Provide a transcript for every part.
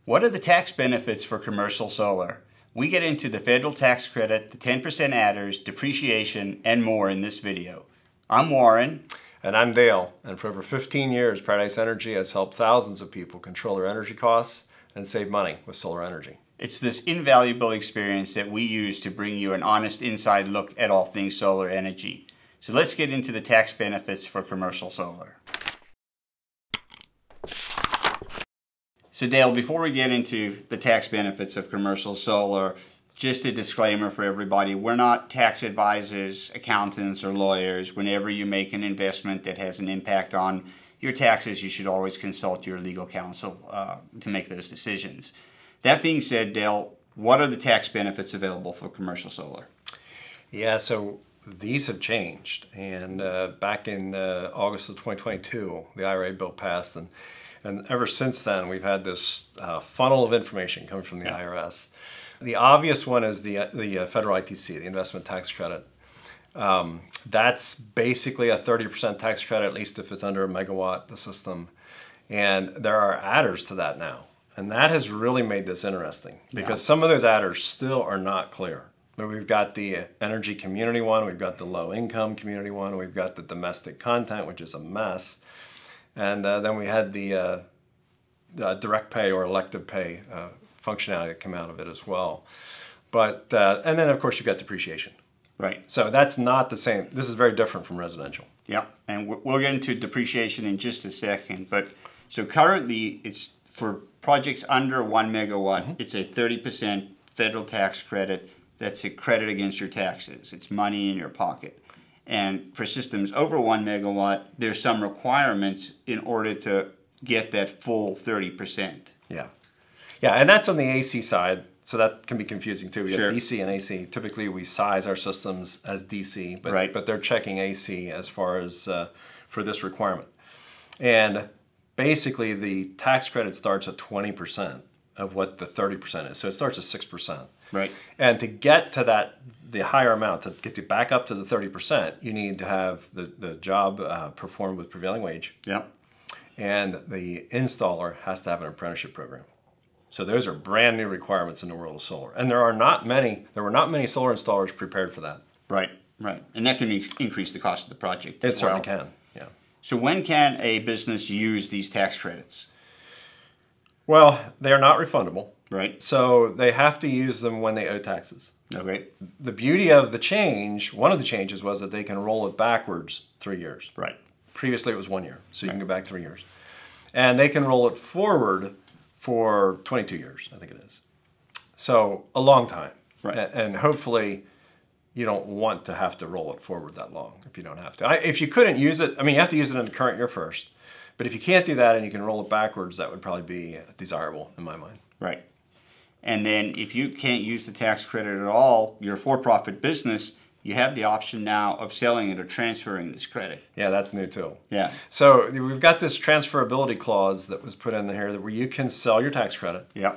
What are the tax benefits for commercial solar? We get into the federal tax credit, the 10% adders, depreciation, and more in this video. I'm Warren. And I'm Dale, and for over 15 years, Paradise Energy has helped thousands of people control their energy costs and save money with solar energy. It's this invaluable experience that we use to bring you an honest inside look at all things solar energy. So let's get into the tax benefits for commercial solar. So Dale, before we get into the tax benefits of commercial solar, just a disclaimer for everybody, we're not tax advisors, accountants, or lawyers. Whenever you make an investment that has an impact on your taxes, you should always consult your legal counsel to make those decisions. That being said, Dale, what are the tax benefits available for commercial solar? Yeah, so these have changed. And back in August of 2022, the IRA bill passed, and ever since then, we've had this funnel of information coming from the IRS. The obvious one is the federal ITC, the investment tax credit. That's basically a 30% tax credit, at least if it's under a megawatt, the system. And there are adders to that now. And that has really made this interesting because some of those adders still are not clear. But we've got the energy community one, we've got the low income community one, we've got the domestic content, which is a mess. And then we had the direct pay or elective pay functionality that came out of it as well. But, and then of course you've got depreciation. Right. So that's not the same. This is very different from residential. Yeah, and we'll get into depreciation in just a second. But so currently it's for projects under 1 megawatt, it's a 30% federal tax credit. That's a credit against your taxes. It's money in your pocket. And for systems over 1 megawatt, there's some requirements in order to get that full 30%. Yeah. Yeah, and that's on the AC side, so that can be confusing too. We have Sure. DC and AC. Typically, we size our systems as DC, but they're checking AC as far as for this requirement. And basically, the tax credit starts at 20% of what the 30% is. So it starts at 6%. Right. And to get to that, the higher amount, to get you back up to the 30%, you need to have the job performed with prevailing wage. Yep. And the installer has to have an apprenticeship program. So those are brand new requirements in the world of solar. And there were not many solar installers prepared for that. Right, right. And that can increase the cost of the project as It certainly can, yeah. So when can a business use these tax credits? Well, they are not refundable. Right. So they have to use them when they owe taxes. Okay. The beauty of the change, one of the changes was that they can roll it backwards 3 years. Right. Previously it was 1 year, so you can go back 3 years. And they can roll it forward for 22 years, I think it is. So a long time. Right. And hopefully you don't want to have to roll it forward that long if you don't have to. If you couldn't use it, I mean, you have to use it in the current year first. But if you can't do that and you can roll it backwards, that would probably be desirable in my mind. Right. And then if you can't use the tax credit at all, you're a for-profit business, you have the option now of selling it or transferring this credit. Yeah, that's new too. Yeah. So we've got this transferability clause that was put in here where you can sell your tax credit. Yeah.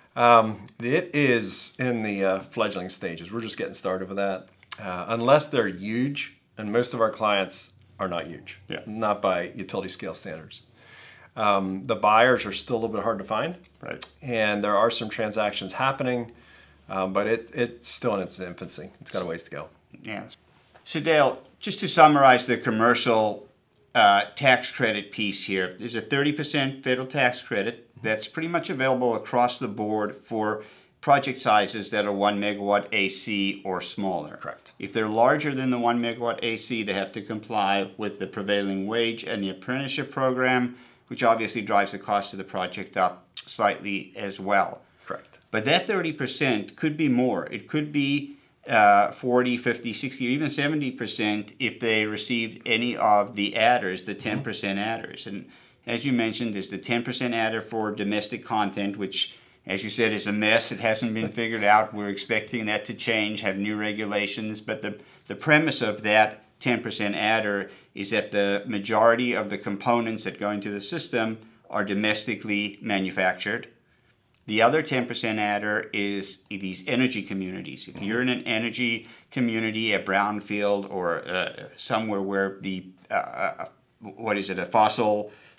It is in the fledgling stages. We're just getting started with that. Unless they're huge, and most of our clients are not huge, not by utility scale standards. The buyers are still a little bit hard to find. Right. And there are some transactions happening, but it's still in its infancy. It's got a ways to go. Yeah. So Dale, just to summarize the commercial tax credit piece here, there's a 30% federal tax credit that's pretty much available across the board for project sizes that are 1 megawatt AC or smaller. Correct. If they're larger than the 1 megawatt AC, they have to comply with the prevailing wage and the apprenticeship program, which obviously drives the cost of the project up slightly as well. Correct. But that 30% could be more. It could be 40, 50, 60, or even 70% if they received any of the adders, the 10% adders. And as you mentioned, there's the 10% adder for domestic content, which, as you said, is a mess. It hasn't been figured out. We're expecting that to change, have new regulations. But the premise of that 10% adder is that the majority of the components that go into the system are domestically manufactured. The other 10% adder is these energy communities. If you're in an energy community, a brownfield, or somewhere where the, a fossil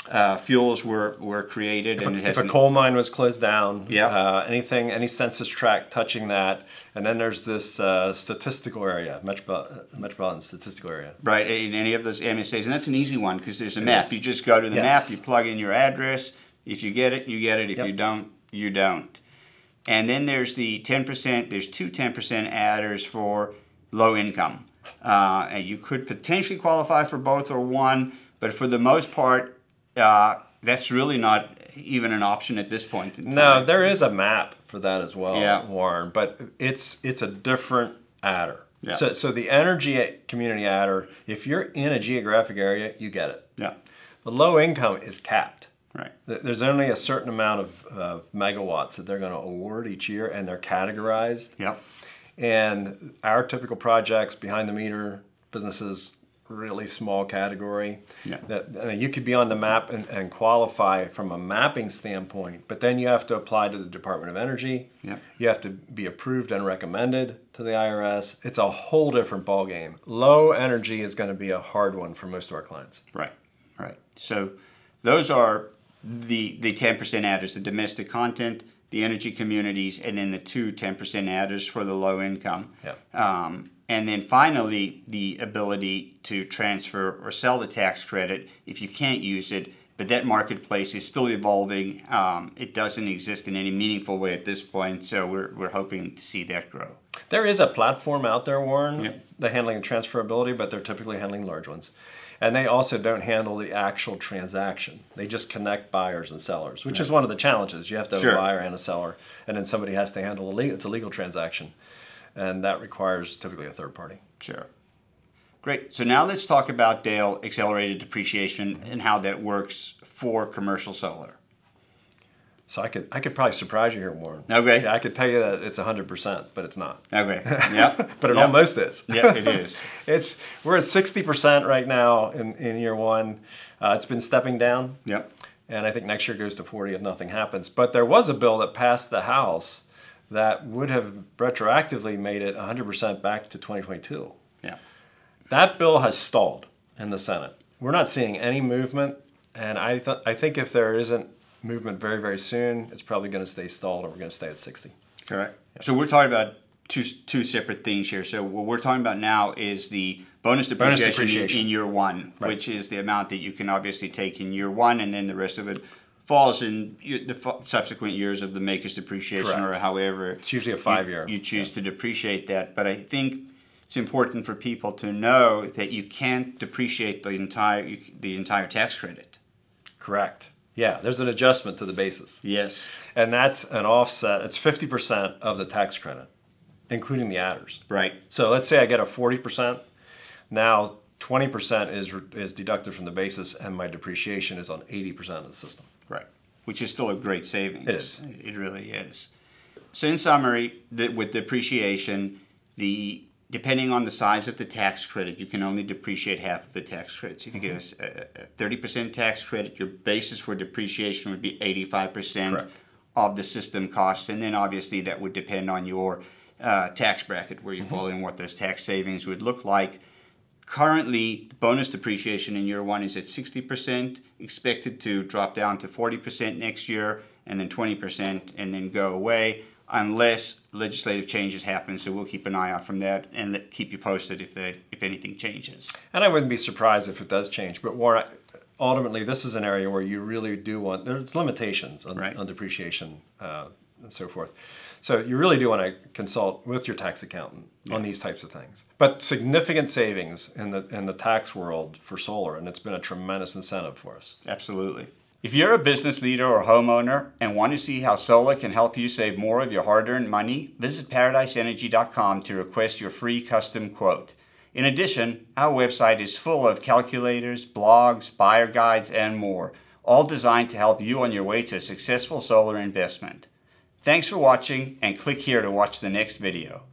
fuels were created. If a coal mine was closed down, yeah. Any census tract touching that, and then there's this statistical area, metropolitan statistical area. Right, in any of those MSAs, and that's an easy one because there's a map. You just go to the map, you plug in your address. If you get it, you get it. If you don't, you don't. And then there's the 10%, there's two 10% adders for low income. And you could potentially qualify for both or one, but for the most part, that's really not even an option at this point in time. No, there is a map for that as well, yeah. Warren, but it's a different adder. Yeah. So the energy community adder, if you're in a geographic area, you get it. Yeah. The low income is capped. Right. There's only a certain amount of megawatts that they're going to award each year, and they're categorized. Yep. And our typical projects, behind the meter businesses, really small category. Yeah. That you could be on the map and qualify from a mapping standpoint, but then you have to apply to the Department of Energy. Yep. You have to be approved and recommended to the IRS. It's a whole different ballgame. Low energy is going to be a hard one for most of our clients. Right. Right. So those are the 10% adders, the domestic content, the energy communities, and then the two 10% adders for the low income. Yeah. And then finally, the ability to transfer or sell the tax credit if you can't use it, but that marketplace is still evolving. It doesn't exist in any meaningful way at this point, so we're hoping to see that grow. There is a platform out there, Warren, Yep. they're handling transferability, but they're typically handling large ones. And they also don't handle the actual transaction. They just connect buyers and sellers, which is one of the challenges. You have to have a buyer and a seller, and then somebody has to handle it's a legal transaction. And that requires typically a third party. Sure. Great. So now let's talk about, Dale, accelerated depreciation and how that works for commercial solar. So I could probably surprise you here, Warren. Okay. Yeah, I could tell you that it's 100%, but it's not. Okay. Yeah. But it almost is. Yeah, it is. We're at 60% right now in year one. It's been stepping down. Yep. And I think next year goes to 40 if nothing happens. But there was a bill that passed the House that would have retroactively made it 100% back to 2022. Yeah. That bill has stalled in the Senate. We're not seeing any movement, and I think if there isn't movement very, very soon, it's probably going to stay stalled, or we're going to stay at 60. Correct. Yeah. So we're talking about two separate things here. So what we're talking about now is the bonus depreciation in year one, right, which is the amount that you can obviously take in year one, and then the rest of it falls in the subsequent years of the maker's depreciation. Correct. Or however it's usually a 5-year. You choose to depreciate that. But I think it's important for people to know that you can't depreciate the entire tax credit. Correct. Yeah, there's an adjustment to the basis. Yes. And that's an offset. It's 50% of the tax credit, including the adders. Right. So let's say I get a 40%. Now 20% is deducted from the basis, and my depreciation is on 80% of the system. Right. Which is still a great savings. It is. It really is. So in summary, with depreciation, depending on the size of the tax credit, you can only depreciate half of the tax credit. So if you get a 30% tax credit, your basis for depreciation would be 85% Correct. Of the system costs. And then obviously that would depend on your tax bracket, where you fall in, what those tax savings would look like. Currently, bonus depreciation in year one is at 60%, expected to drop down to 40% next year, and then 20%, and then go away, unless legislative changes happen. So we'll keep an eye out from that and keep you posted if anything changes. And I wouldn't be surprised if it does change. But Warren, ultimately, this is an area where you really do want, there's limitations on, right, on depreciation and so forth. So you really do want to consult with your tax accountant on these types of things. But significant savings in the tax world for solar, and it's been a tremendous incentive for us. Absolutely. If you're a business leader or homeowner and want to see how solar can help you save more of your hard-earned money, visit paradiseenergy.com to request your free custom quote. In addition, our website is full of calculators, blogs, buyer guides, and more, all designed to help you on your way to a successful solar investment. Thanks for watching, and click here to watch the next video.